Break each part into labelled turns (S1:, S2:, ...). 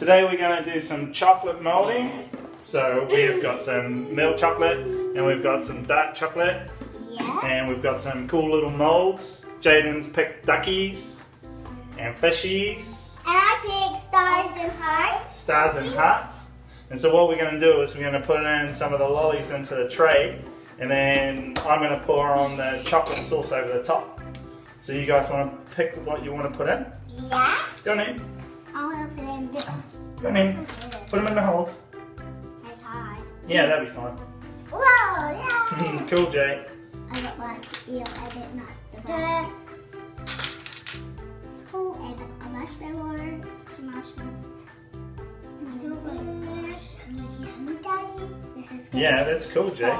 S1: Today we're going to do some chocolate molding. So we've got some milk chocolate and we've got some dark chocolate.
S2: Yeah.
S1: And we've got some cool little molds. Jaden's picked duckies and fishies.
S2: And I picked stars and hearts.
S1: Stars and hearts. And so what we're going to do is we're going to put in some of the lollies into the tray. And then I'm going to pour on the chocolate sauce over the top. So you guys want to pick what you want to put in?
S2: Yes.
S1: Go on in.
S2: I want to put in this.
S1: Go on in. Put them in the holes.
S2: It's hard.
S1: Yeah, that'll be fine.
S2: Whoa, yeah.
S1: Cool, Jay.
S2: I got like eel, I did not. The oh, and a marshmallow, two marshmallows. Yummy, Daddy. This is good.
S1: Yeah, that's cool, Jay.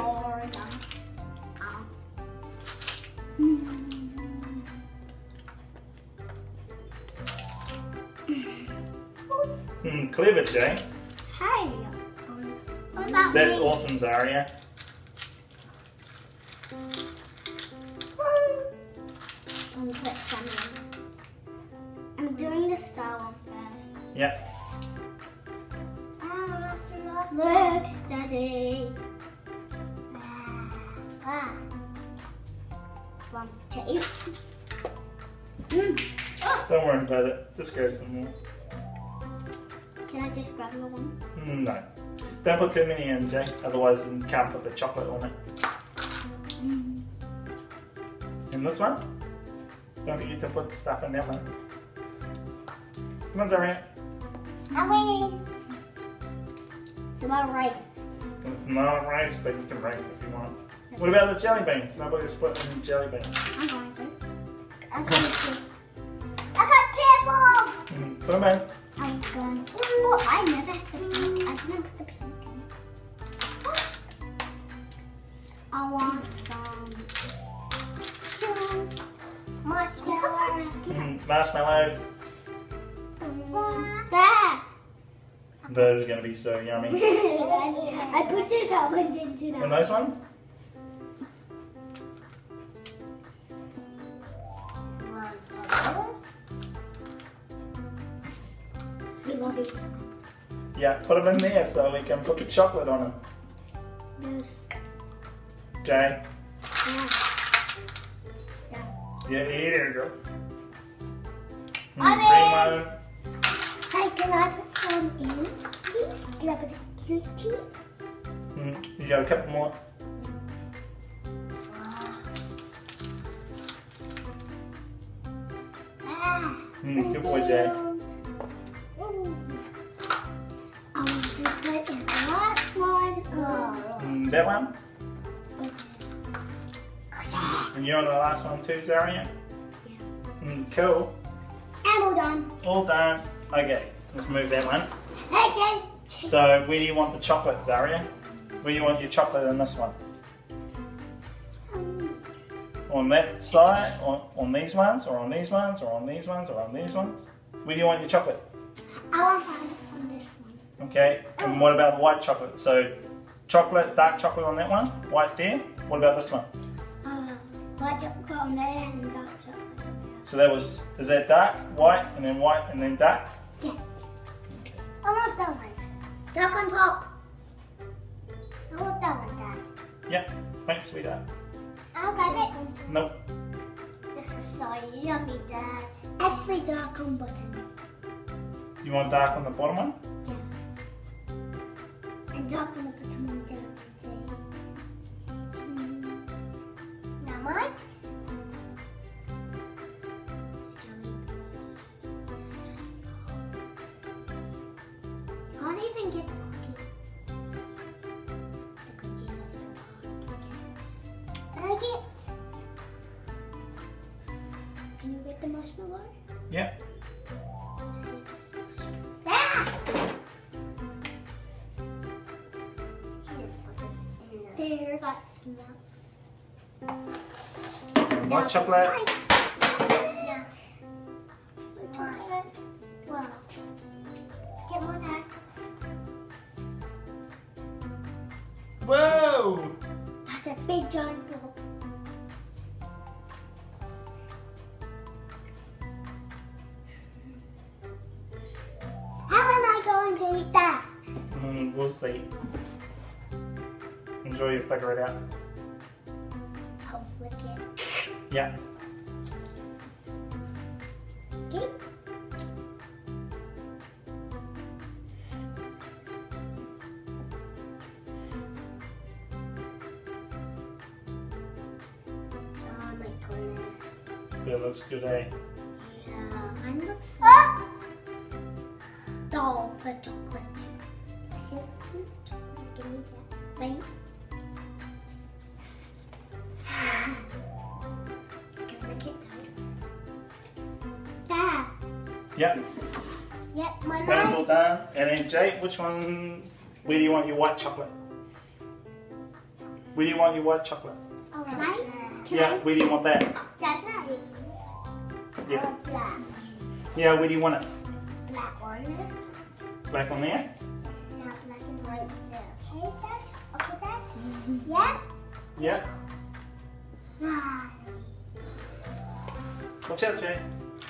S1: Clever, Jay.
S2: Hey. What about
S1: That's
S2: me?
S1: awesome, Zariah.
S2: I'm gonna put some in. I'm doing the star one first.
S1: Yep.
S2: Look, Daddy. One, two.
S1: Don't worry about it. Just grab some more.
S2: Can I just grab another one?
S1: No. Don't put too many in, Jay. Otherwise you can't put the chocolate on it. And this one? Don't forget to put stuff in that one. Come on, Zariah.
S2: I'm waiting. It's about rice.
S1: It's not rice, but you can rice if you want. What about the jelly beans? Nobody's put any jelly beans.
S2: I'm going to. I'm going to. I got purple!
S1: Put them in.
S2: I'm going to. Oh, I never had the pink. I didn't put the pink in. I want some cheese, marshmallows.
S1: Marshmallows.
S2: There!
S1: Those are going to be so yummy.
S2: I put it up and into that.
S1: And those ones?
S2: We love it.
S1: Yeah, put them in there so we can put the chocolate on them.
S2: Yes.
S1: Okay?
S2: Yeah.
S1: Yeah, there you go.
S2: I
S1: Primo.
S2: Hey, can I put some in, please? Can I put the tea?
S1: You got a couple more. Good boy, Jay.
S2: I want to put in the last one.
S1: That one? And you're on the last one too, Zariah?
S2: Yeah.
S1: Cool.
S2: And all done.
S1: All done. Okay, let's move that one.
S2: Hey, James.
S1: So, where do you want the chocolate, Zariah? Where do you want your chocolate in this one? On that side, on these ones, or on these ones, or on these ones, or on these ones? Where do you want your chocolate?
S2: I want one on this one.
S1: Okay, and what about white chocolate? So, chocolate, dark chocolate on that one, white there. What about this one?
S2: White chocolate on there and dark chocolate on there.
S1: So that was, is that dark, white, and then dark?
S2: Yes.
S1: Okay.
S2: I want that one. Dark on top. I want that one, Dad.
S1: Yep, thanks, sweetheart.
S2: I'll grab it.
S1: Nope.
S2: This is so yummy, Dad. Actually, dark on bottom.
S1: You want dark on the bottom one?
S2: Yeah. And dark on the bottom one, Dad. Now mine. Can't even get the cookie. The cookies are so hard to get. Can you get the marshmallow?
S1: Yep.
S2: Ah! Let's just put this in the... There, that's enough.
S1: White chocolate.
S2: Wow. Get more, Dad.
S1: Whoa!
S2: That's a big giant blob. How am I going to eat that.
S1: We'll see. Enjoy you figure it out.
S2: I'll flick it.
S1: Yeah.
S2: Okay. Oh my goodness.
S1: It looks good, eh?
S2: Yeah. Mine looks. Oh, the chocolate. Is it some chocolate? Give me that. Wait. Can I lick it though? Dad.
S1: Yep.
S2: Yep, my
S1: That's all
S2: mom.
S1: done. And then Jake, which one? Where do you want your white chocolate? Where do you want your white chocolate?
S2: Oh, right?
S1: Yeah, where do you want that?
S2: Dad,
S1: Yeah.
S2: black.
S1: Yeah, where do you want it?
S2: Black one.
S1: Black on there?
S2: Now black and white there. Okay, Dad? Okay, Dad? Yeah?
S1: Yeah.
S2: Ah.
S1: Watch out, Jay.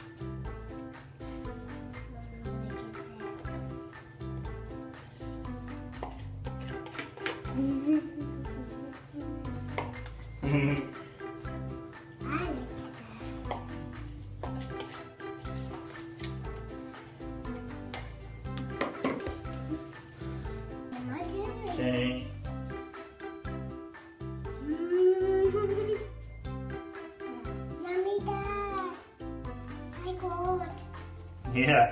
S1: Okay.
S2: Yummy, Dad. So good.
S1: Yeah.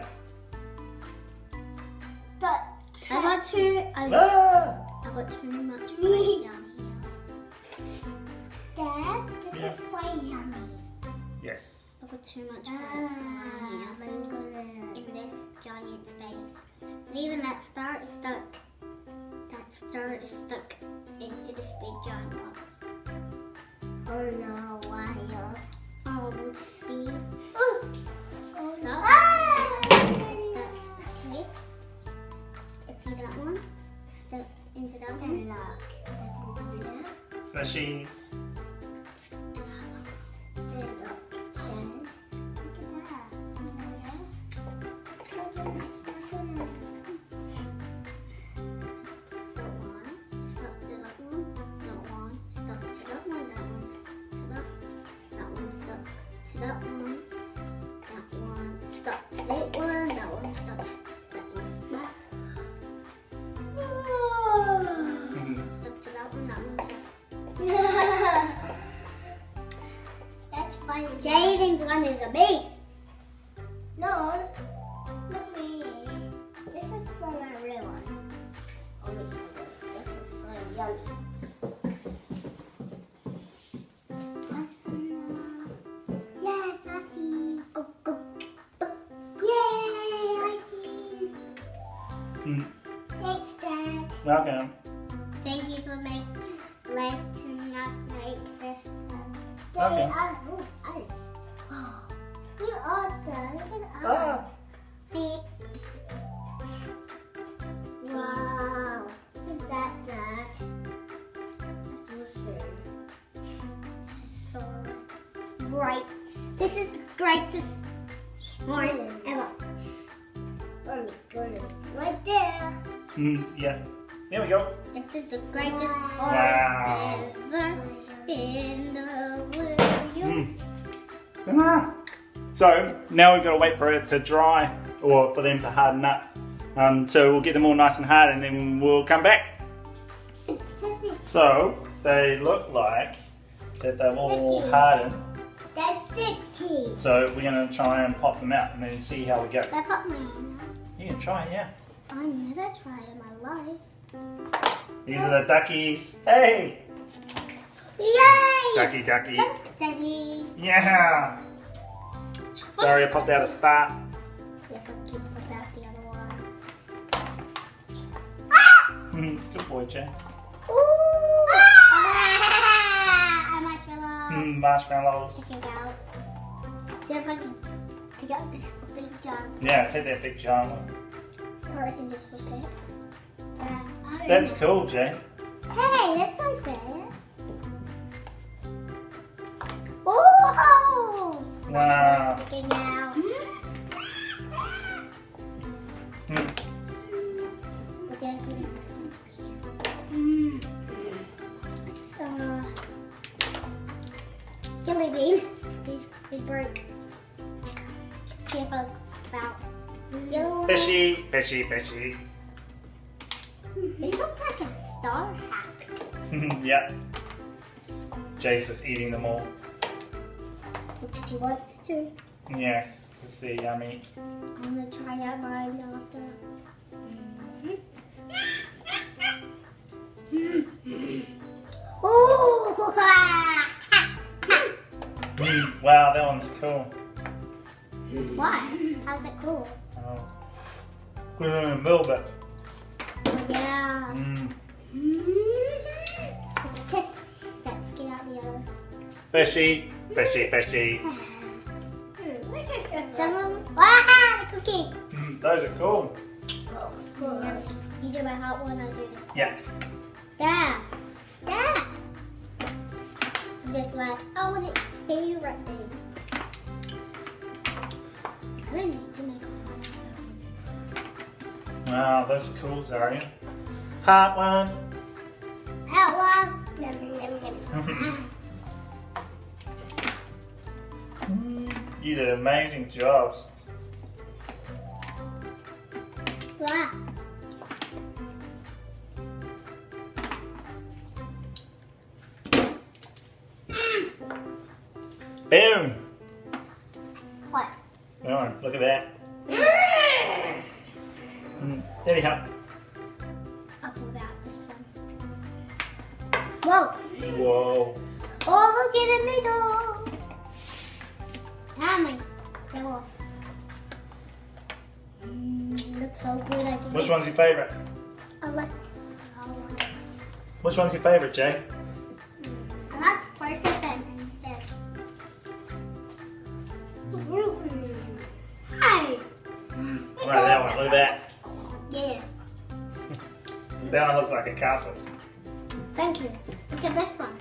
S2: I got too.
S1: Ah!
S2: I got too much right down here. Dad, this
S1: Yeah.
S2: is so yummy.
S1: Yes.
S2: I got too much right here. In this giant space. And even that star is stuck. That star is stuck into this big giant block. Oh no, why? Oh, let's see. Stuck. Stuck. Okay. Let's see that one. Stuck into that one.
S1: Fishies.
S2: Stuck to that one. Then look. Then look at that. See there? Look at this stuck in there. That one. Stuck to that one. That one. Stuck to that one. That one. To that. That one stuck to that one. That one stuck to that one. That one stuck. That one. Stuck to that one. That one stuck. That's fine. Jaden's one is a base. No, not me. This is for my real one. Oh, look at this. This is so yummy. Yes, I see. Go, go, go. Yay, I see. Thanks, Dad.
S1: Welcome.
S2: Thank you for letting us make this.
S1: Okay.
S2: Us. Look at us, Dad. Look at us.
S1: Ah.
S2: Hey. Wow. Look at that, Dad. That's awesome. This is so bright. This is the brightest morning ever. Oh my goodness. Right there.
S1: Yeah. There we go.
S2: This is the greatest
S1: Wow.
S2: ever in the world.
S1: Ah. So now we've got to wait for it to dry or for them to harden up. So we'll get them all nice and hard and then we'll come back. So they look like that they've all hardened.
S2: They're sticky.
S1: So we're going to try and pop them out and then see how we go.
S2: I pop my own out.
S1: You can try, yeah.
S2: I never tried in my life.
S1: These are the duckies. Hey!
S2: Yay!
S1: Ducky, ducky.
S2: Look, Daddy.
S1: Yeah! Sorry, I popped out a start.
S2: See if I can put out the other one.
S1: Good boy, Jay.
S2: Ooh! Ah! A marshmallow.
S1: Marshmallows.
S2: Sticking out. See if I can pick out this big jar.
S1: Yeah, take that big jar one.
S2: Or I can just whip it.
S1: That's cool, Jay.
S2: Hey, that's unfair. Oh!
S1: Wow.
S2: Sticking out.
S1: Fishy, fishy, fishy.
S2: This looks like a star hat.
S1: Yep. Jay's just eating them all.
S2: Because he wants to.
S1: Yes, because they're yummy.
S2: I'm going to try out mine after. Oh!
S1: Wow, that one's cool.
S2: Why? How's it cool?
S1: Oh. Put it in the middle bit.
S2: Oh, yeah.
S1: Mm.
S2: Let's test. Let's get out the others.
S1: Fishy, fishy, fishy.
S2: Someone. Ah, the cookie.
S1: Those are cool.
S2: Cool. You do my hot one, I do this.
S1: Yeah.
S2: Dad. Dad. Just like, I want it to stay right there. I don't need to make a hot.
S1: Wow, those are cool, Zariah. Hot one.
S2: Hot one. Yum, yum, yum.
S1: You did amazing jobs.
S2: Wow.
S1: Boom.
S2: What?
S1: Oh, look at that. Anyhow.
S2: I'll pull out this one. Whoa.
S1: Whoa.
S2: Oh, look at the middle. Tommy, go off. Looks so good. I can
S1: Which one's your favourite? Which one's your favourite, Jay?
S2: I like perfect pen instead. Hi.
S1: Look at that one. Look at that.
S2: Yeah.
S1: That one looks like a castle.
S2: Thank you. Look at this one.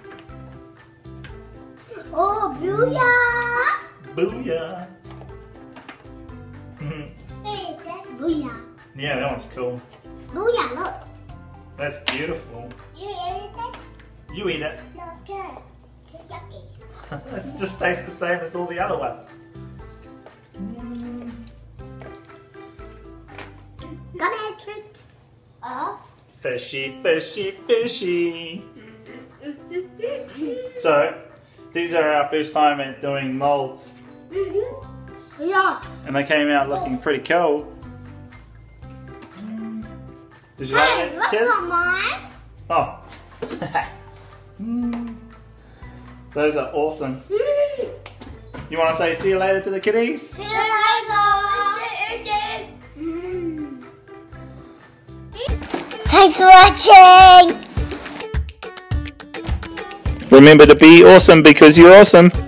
S2: Oh, booyah!
S1: Booyah.
S2: Hey, that booyah.
S1: Yeah, that one's cool.
S2: Booyah, look.
S1: That's beautiful.
S2: You ate it?
S1: You eat it.
S2: No, good. It's yucky.
S1: It just tastes the same as all the other ones.
S2: Come here, treat. Oh.
S1: Fishy, fishy, fishy. So, these are our first time at doing molds.
S2: Yes.
S1: And they came out looking pretty cool. Did you like
S2: Hey,
S1: it,
S2: that's
S1: kids?
S2: not mine.
S1: Oh. Those are awesome. You want to say see you later to the kiddies?
S2: See you later. Thanks for watching.
S1: Remember to be awesome because you're awesome.